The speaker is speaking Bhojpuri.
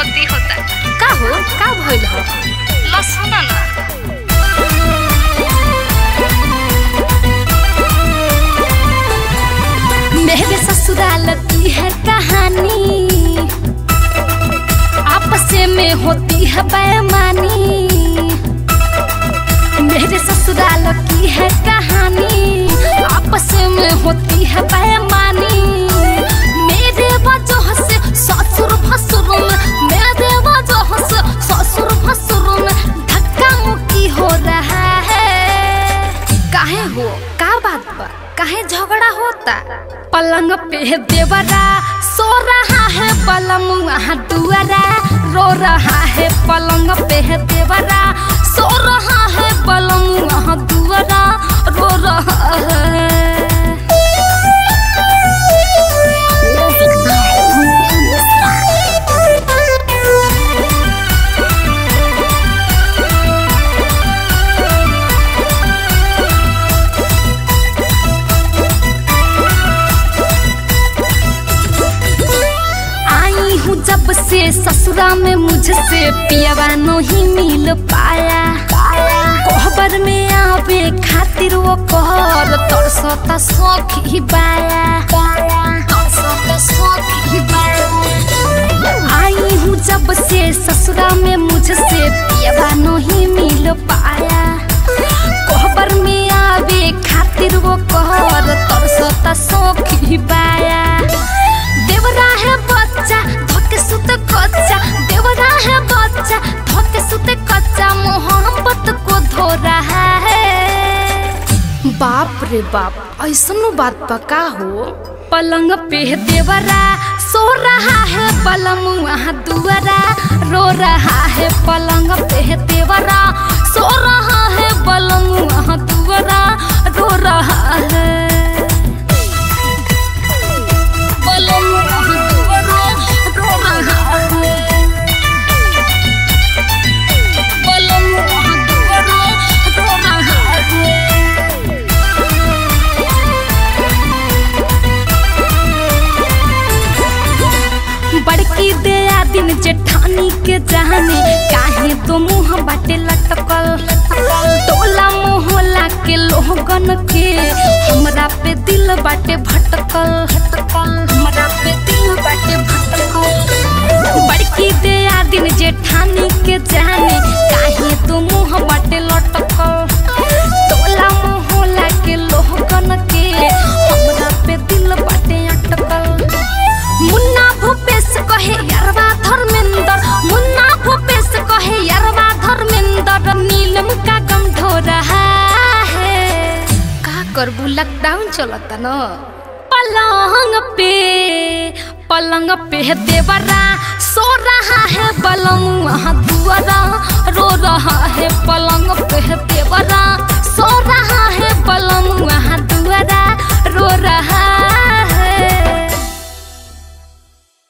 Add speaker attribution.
Speaker 1: गलती होता।
Speaker 2: का हो का भइल हो?
Speaker 1: ला सुना ना।
Speaker 2: मेरे ससुराल की है कहानी, आपस में होती है बेईमानी। मेरे ससुराल की है कहानी, आपस में होती है बेईमानी। मेरे वजह से ससुर भसुर में, मेरे वजह से ससुर भसुर में धक्का मुक्की हो रहा है। काहे हो का बात पर काहे झगड़ा होता? पलंग पे देवरा सो रहा है, पलमुआ दुआरा रो रहा है। पलंग पे देवरा सो रहा है, पलमुआ दुआरा रो रहा है। जब से ससुरा में मुझसे पियवा नहीं मिल पाया। कोहबर में आवे खातिर वो कहर तरसता शौक ही बाया। आई हूँ जब से ससुरा में मुझसे पियवा नहीं मिल पाया। कोहबर में आवे खातिर वो कहर तरसता शौक ही बाया। देवरा है बच्चा धोके सुते कच्चा, देवरा है बच्चा धोके सुते कच्चा, मोहब्बत को धो रहा है। बाप रे बाप ऐसनो बात पका हो। पलंग पे देवरा सो रहा है, पलमुआ दुआरा रो रहा है। पलंग पे देवरा सो रहा है, पलमुआ दुआरा रो रहा है। बड़की दया दिन जेठानी के जाने, काहे तो मुँह बाटे लटकल। टोला मोहल्ला के लोगन के हमरा पे दिल बाटे भटकल। हमरा पे दिल बाटे भटकल। बड़की दया दिन जेठानी के जाने, काहे तो मुँह बाटे लटकल। टोला मोहल्ला के लोगन के हमरा पे दिल बाटे अटकल। मुन्ना भूपेश कहे यारवा धर्मेंद्र, मुन्ना भूपेश कहे यारवा धर्मेंद्र, नीलम का गम ढो रहा है। का करबू लॉकडाउन चलता न। पलंग पे देवरा सो रहा है, पलमुआ दुआरा रो रहा है।